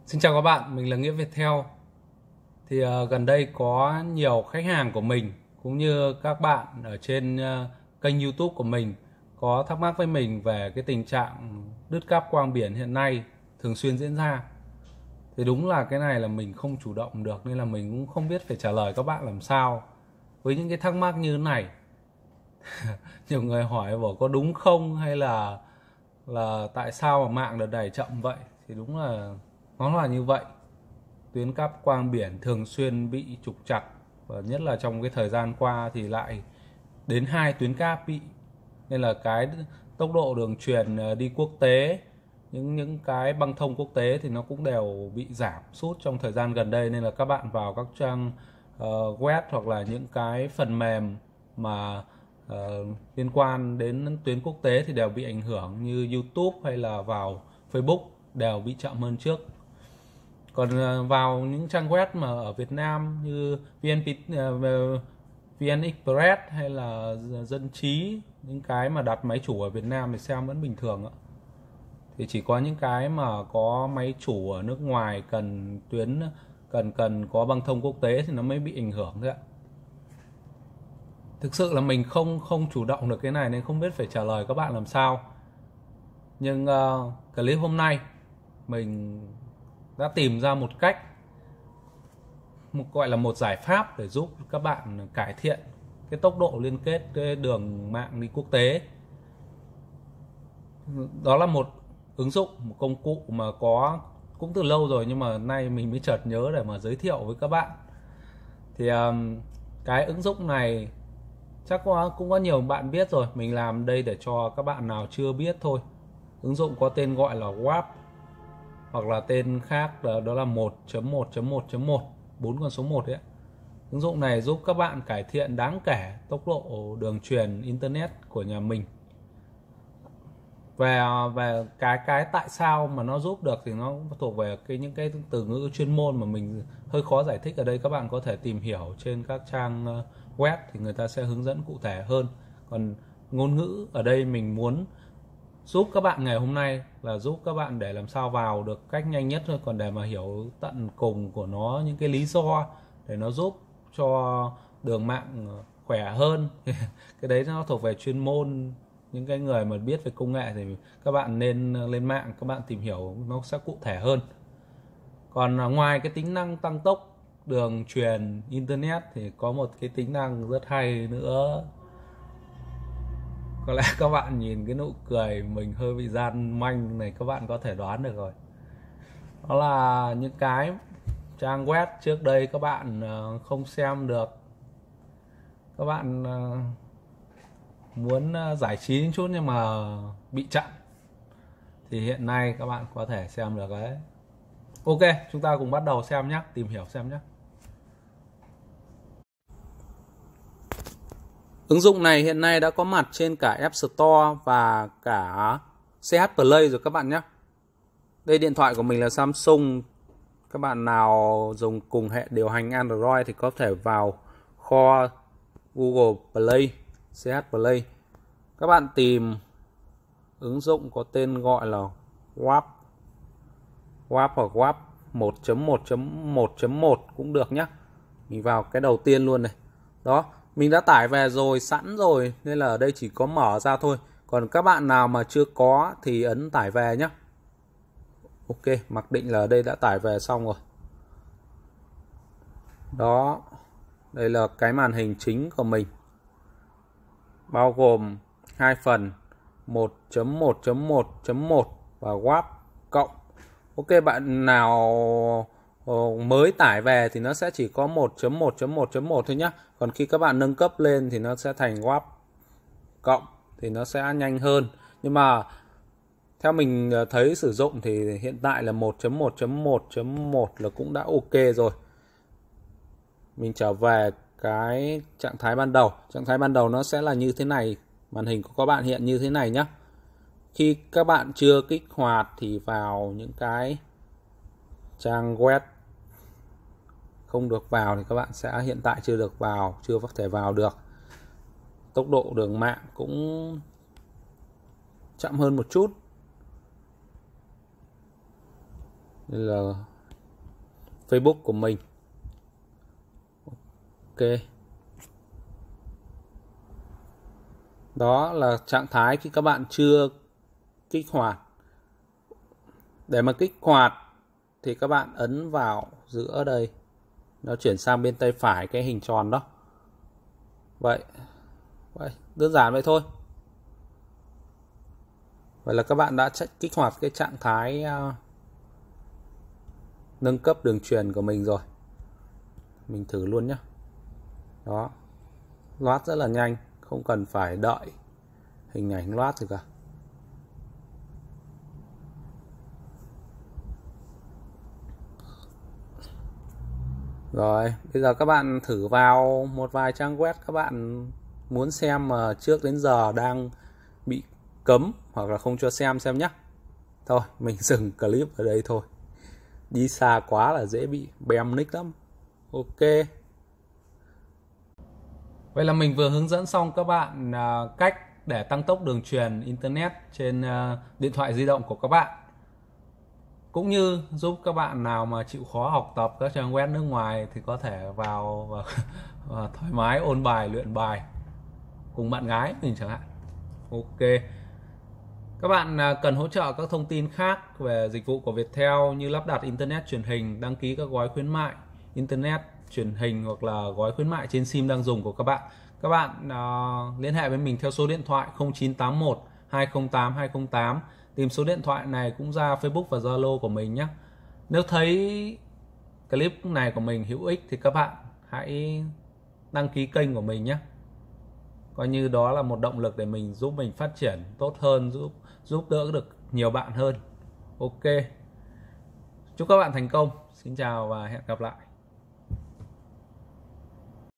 Xin chào các bạn, mình là Nghĩa Viettel. Gần đây có nhiều khách hàng của mình cũng như các bạn ở trên kênh YouTube của mình có thắc mắc với mình về cái tình trạng đứt cáp quang biển hiện nay thường xuyên diễn ra. Thì đúng là cái này là mình không chủ động được nên là mình cũng không biết phải trả lời các bạn làm sao với những cái thắc mắc như thế này. Nhiều người hỏi bảo có đúng không hay là tại sao mà mạng đợt này chậm vậy, thì đúng là nó là như vậy. Tuyến cáp quang biển thường xuyên bị trục trặc, và nhất là trong cái thời gian qua thì lại đến 2 tuyến cáp bị, nên là cái tốc độ đường truyền đi quốc tế, những cái băng thông quốc tế thì nó cũng đều bị giảm sút trong thời gian gần đây. Nên là các bạn vào các trang web hoặc là những cái phần mềm mà liên quan đến tuyến quốc tế thì đều bị ảnh hưởng, như YouTube hay là vào Facebook đều bị chậm hơn trước. Còn vào những trang web mà ở Việt Nam như VN Express hay là Dân Trí, những cái mà đặt máy chủ ở Việt Nam thì xem vẫn bình thường ạ. Thì chỉ có những cái mà có máy chủ ở nước ngoài cần tuyến cần có băng thông quốc tế thì nó mới bị ảnh hưởng thôi ạ. Thực sự là mình không chủ động được cái này nên không biết phải trả lời các bạn làm sao. Nhưng clip hôm nay mình đã tìm ra một cách, gọi là một giải pháp để giúp các bạn cải thiện cái tốc độ liên kết cái đường mạng đi quốc tế. Đó là một ứng dụng, một công cụ mà có cũng từ lâu rồi nhưng mà nay mình mới chợt nhớ để mà giới thiệu với các bạn. Thì cái ứng dụng này chắc cũng có nhiều bạn biết rồi, mình làm đây để cho các bạn nào chưa biết thôi. Ứng dụng có tên gọi là WAP, hoặc là tên khác đó là 1.1.1.1, 4 con số 1 ấy. Ứng dụng này giúp các bạn cải thiện đáng kể tốc độ đường truyền internet của nhà mình. Về cái tại sao mà nó giúp được thì nó thuộc về những cái từ ngữ chuyên môn mà mình hơi khó giải thích ở đây. Các bạn có thể tìm hiểu trên các trang web thì người ta sẽ hướng dẫn cụ thể hơn. Còn ngôn ngữ ở đây mình muốn giúp các bạn ngày hôm nay là giúp các bạn để làm sao vào được cách nhanh nhất thôi. Còn để mà hiểu tận cùng của nó, những cái lý do để nó giúp cho đường mạng khỏe hơn cái đấy nó thuộc về chuyên môn. Những cái người mà biết về công nghệ thì các bạn nên lên mạng các bạn tìm hiểu, nó sẽ cụ thể hơn. Còn ngoài cái tính năng tăng tốc đường truyền internet thì có một cái tính năng rất hay nữa. Có lẽ các bạn nhìn cái nụ cười mình hơi bị gian manh này, các bạn có thể đoán được rồi. Đó là những cái trang web trước đây các bạn không xem được, các bạn muốn giải trí một chút nhưng mà bị chặn, thì hiện nay các bạn có thể xem được đấy. Ok, chúng ta cùng bắt đầu xem nhé, tìm hiểu xem nhé. Ứng dụng này hiện nay đã có mặt trên cả App Store và cả CH Play rồi các bạn nhé. Đây, điện thoại của mình là Samsung. Các bạn nào dùng cùng hệ điều hành Android thì có thể vào kho Google Play, CH Play. Các bạn tìm ứng dụng có tên gọi là WAP hoặc WAP 1.1.1.1 cũng được nhé. Mình vào cái đầu tiên luôn này. Đó, mình đã tải về rồi, sẵn rồi, nên là ở đây chỉ có mở ra thôi. Còn các bạn nào mà chưa có thì ấn tải về nhé. Ok, mặc định là ở đây đã tải về xong rồi. Đó, đây là cái màn hình chính của mình, bao gồm hai phần 1.1.1.1 và WAP cộng. Ok, bạn nào mới tải về thì nó sẽ chỉ có 1.1.1.1 thôi nhé. Còn khi các bạn nâng cấp lên thì nó sẽ thành WAP cộng, thì nó sẽ nhanh hơn. Nhưng mà theo mình thấy sử dụng thì hiện tại là 1.1.1.1 là cũng đã ok rồi. Mình trở về cái trạng thái ban đầu. Trạng thái ban đầu nó sẽ là như thế này. Màn hình của các bạn hiện như thế này nhé. Khi các bạn chưa kích hoạt thì vào những cái trang web không được vào thì các bạn sẽ hiện tại chưa được vào, chưa có thể vào được. Tốc độ đường mạng cũng chậm hơn một chút. Đây là Facebook của mình. Ok. Đó là trạng thái khi các bạn chưa kích hoạt. Để mà kích hoạt thì các bạn ấn vào giữa đây, nó chuyển sang bên tay phải cái hình tròn đó. Vậy đơn giản vậy thôi. Vậy là các bạn đã kích hoạt cái trạng thái nâng cấp đường truyền của mình rồi. Mình thử luôn nhé. Đó, loát rất là nhanh, không cần phải đợi hình ảnh loát gì cả. Rồi, bây giờ các bạn thử vào một vài trang web các bạn muốn xem mà trước đến giờ đang bị cấm hoặc là không cho xem nhé. Thôi, mình dừng clip ở đây thôi. Đi xa quá là dễ bị bem nick lắm. Ok. Vậy là mình vừa hướng dẫn xong các bạn cách để tăng tốc đường truyền Internet trên điện thoại di động của các bạn. Cũng như giúp các bạn nào mà chịu khó học tập các trang web nước ngoài thì có thể vào và thoải mái ôn bài, luyện bài cùng bạn gái mình chẳng hạn. Ok. Các bạn cần hỗ trợ các thông tin khác về dịch vụ của Viettel như lắp đặt Internet truyền hình, đăng ký các gói khuyến mại Internet truyền hình hoặc là gói khuyến mại trên SIM đang dùng của các bạn. Các bạn liên hệ với mình theo số điện thoại 0981 208 208. Tìm số điện thoại này cũng ra Facebook và Zalo của mình nhé. Nếu thấy clip này của mình hữu ích thì các bạn hãy đăng ký kênh của mình nhé. Coi như đó là một động lực để mình giúp mình phát triển tốt hơn, giúp đỡ được nhiều bạn hơn. Ok. Chúc các bạn thành công. Xin chào và hẹn gặp lại.